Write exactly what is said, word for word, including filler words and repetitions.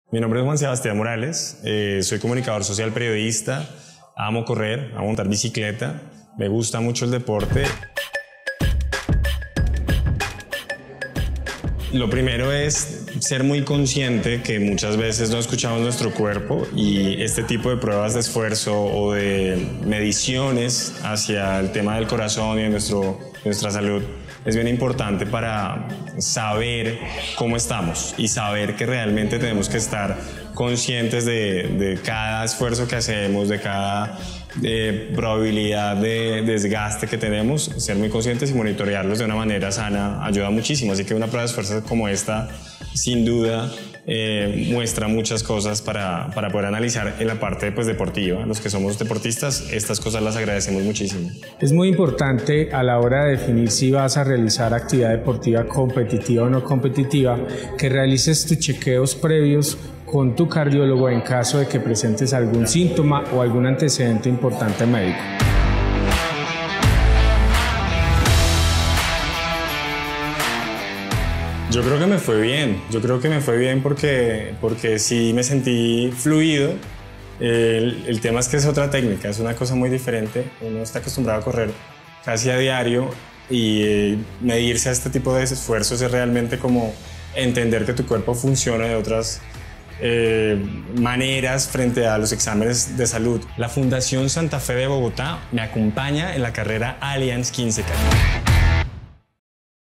Mi nombre es Juan Sebastián Morales, eh, soy comunicador social, periodista, amo correr, amo montar bicicleta, me gusta mucho el deporte. Lo primero es ser muy consciente que muchas veces no escuchamos nuestro cuerpo y este tipo de pruebas de esfuerzo o de mediciones hacia el tema del corazón y de nuestro, nuestra salud es bien importante para saber cómo estamos y saber que realmente tenemos que estar conscientes de, de cada esfuerzo que hacemos, de cada de probabilidad de desgaste que tenemos. Ser muy conscientes y monitorearlos de una manera sana ayuda muchísimo, así que una prueba de esfuerzo como esta sin duda eh, muestra muchas cosas para, para poder analizar en la parte pues, deportiva. Los que somos deportistas, estas cosas las agradecemos muchísimo. Es muy importante a la hora de definir si vas a realizar actividad deportiva competitiva o no competitiva, que realices tus chequeos previos con tu cardiólogo en caso de que presentes algún síntoma o algún antecedente importante médico. Yo creo que me fue bien, yo creo que me fue bien porque, porque sí me sentí fluido. El, el tema es que es otra técnica, es una cosa muy diferente. Uno está acostumbrado a correr casi a diario y eh, medirse a este tipo de esfuerzos es realmente como entender que tu cuerpo funciona de otras eh, maneras frente a los exámenes de salud. La Fundación Santa Fe de Bogotá me acompaña en la carrera Allianz quince K.